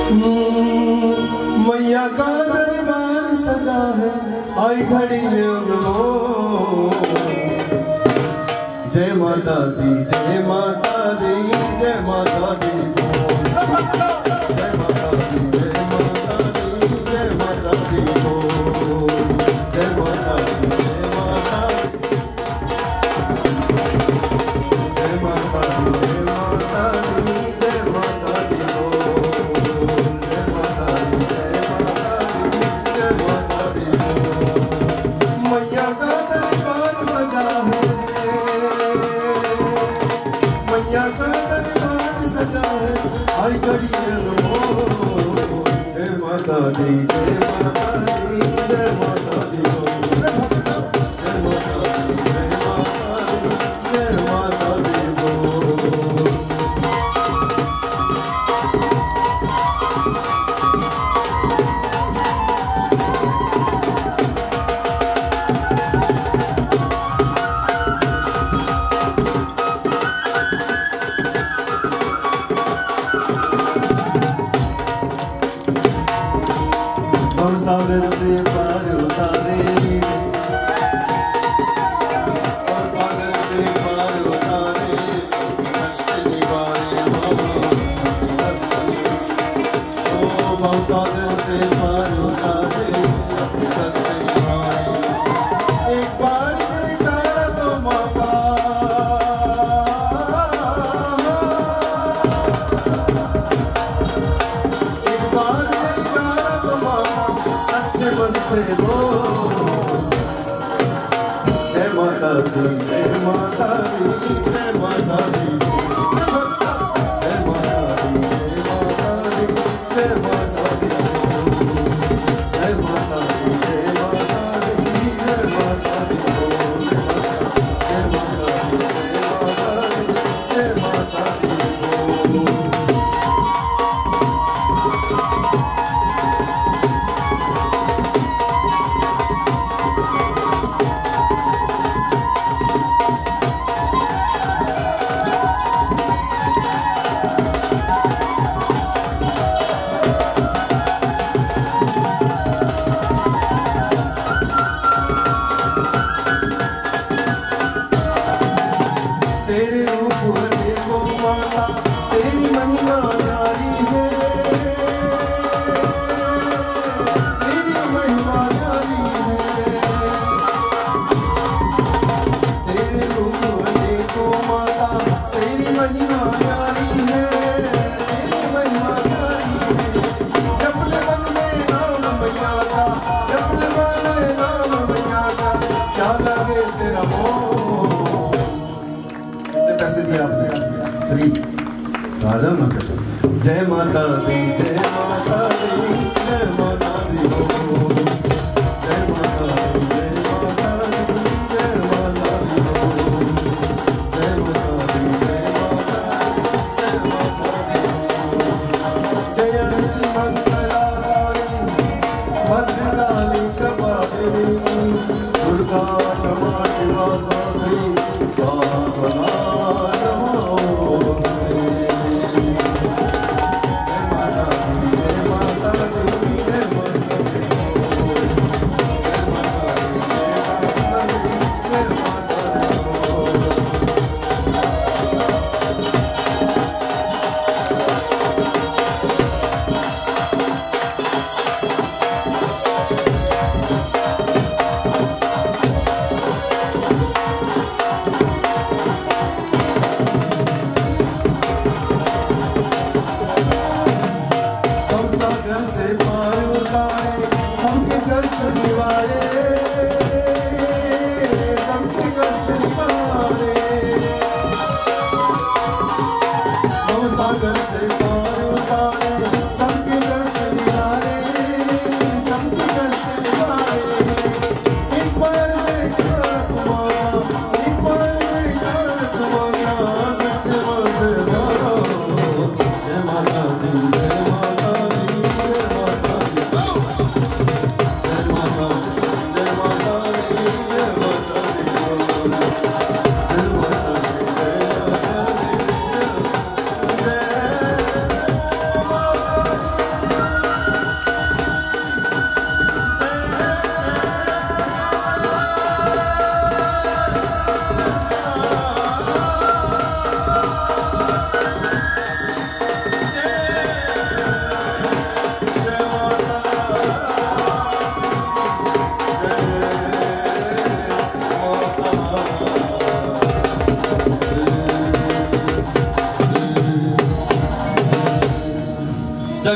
मैया का दरबार सजा है, आई घड़ी में अब लो। जय माता दी, जय माता दी, जय माता दी, जय माता दी, जय माता दी, जय माता दी, जय माता दी, जय माता दी, जय माता दी, जय माता दी, जय माता दी, जय माता दी, जय माता दी। मैया का दरबार सजा है, मैया का दरबार सजा है, आई घड़ी में लो। जय माता दी, जय माता दी, जय माता दी, जय माता दी, जय माता दी, जय माता दी। सागर से पार उतारे, और सागर से पार उतारे, सबके कष्ट निवारे, सबके कष्ट निवारे। ओ सागर से पार उतारे, सबके कष्ट निवारे। एक बार जयकारा तो माता, एक बार जयकारा तो माता, सच्चे मन से बोल। जय माता दी, जय माता दी, जय माता दी, जय माता दी, जय माता दी, जय माता दी, जय माता दी, जय माता दी, जय माता दी, जय माता दी, जय माता दी। तेरे रूप देखो माता, तेरी महिमा न्यारी है, तेरी महिमा न्यारी है। तेरे रूप देखो माता, तेरी महिमा न्यारी है, तेरी महिमा न्यारी है। जप ले मन में नाम मैया का, जप ले मन में नाम मैया का, क्या लगे तेरा मोह। पैसे दिया आपने फ्री, राजा ना कर। जय माता दी, जय माता दी, जय माता दी, जय माता दी, जय माता दी, जय माता दी, जय माता दी, जय माता दी, जय माता दी। जयंती मंगलाकारिणी, भद्रकाली कपालिनी, दुर्गा क्षमा शिवा धात्री, स्वाहा सदा। जय माता दी, जय माता दी, जय माता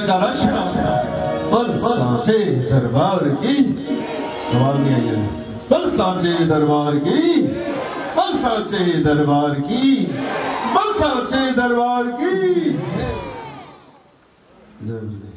जयकारा शिरा बल सांचे दरबार की आवाज नहीं आई है। बल सांचे दरबार की, बल सांचे दरबार की, बल सांचे दरबार की जय।